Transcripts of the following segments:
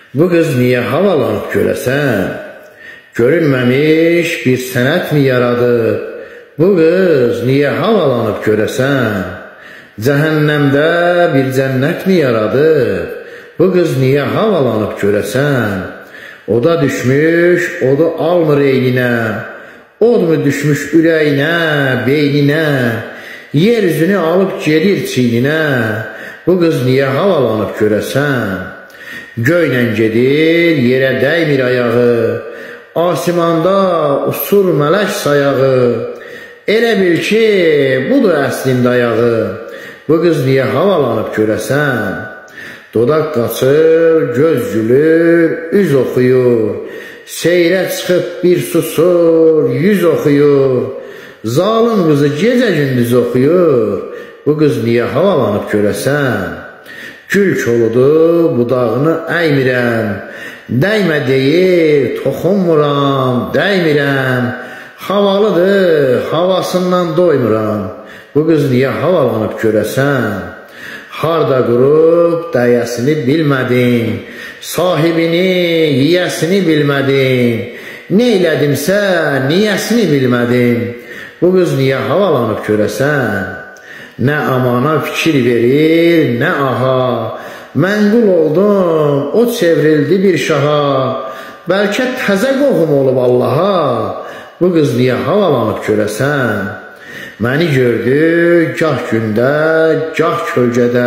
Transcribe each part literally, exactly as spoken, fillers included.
Bu qız niyə havalanıb görəsən? Görünməmiş bir sənət mi yaradır? Bu qız niyə havalanıb görəsən? Cəhənnəmdə bir cənnət mi yaradır? Bu qız niyə havalanıb görəsən? Oda düşmüş, odu almır eyninə, od mu düşmüş ürəyinə, beyninə, yer üzünü alıb gedir çiyninə, bu qız niyə havalanıb görəsən? Göylə gedir, yerə dəymir ayağı, asimanda usur mələk sayağı, elə bil ki, budur əslində ayağı, bu qız niyə havalanıb görəsən? Dodaq qaçır, göz gülür, üz oxuyur, seyrə çıxıb bir susur, yüz oxuyur, zalım qızı gecə gündüz oxuyur, bu qız niyə havalanıb görəsən? Gül koludur, budağını əymirəm, dəymə deyir, toxunmuram, dəymirəm, havalıdır, havasından doymuram, bu qız niyə havalanıb görəsən? Harda qurub, dəyəsini bilmədin, sahibini, yiyəsini bilmədin, neylədimsə, niyəsini bilmədin, bu qız niyə havalanıb görəsən? Nə amana fikir verir, nə aha, mənqul oldum, o çevrildi bir şaha, bəlkə təzə qohum olub Allaha, bu qız niyə havalanıb görəsən? Məni gördü, gah gündə, gah kölgədə,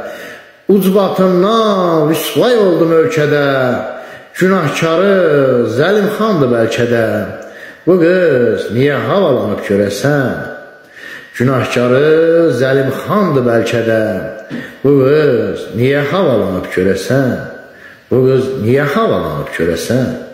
ucbatından rüsvay oldum ölkədə, günahkarı zəlimxandır bəlkə də, bu qız niyə havalanıb görəsən? Günahkarı zəlimxandır bəlkə də, bu qız niyə havalanıb görəsən? Bu qız niyə havalanıb görəsən?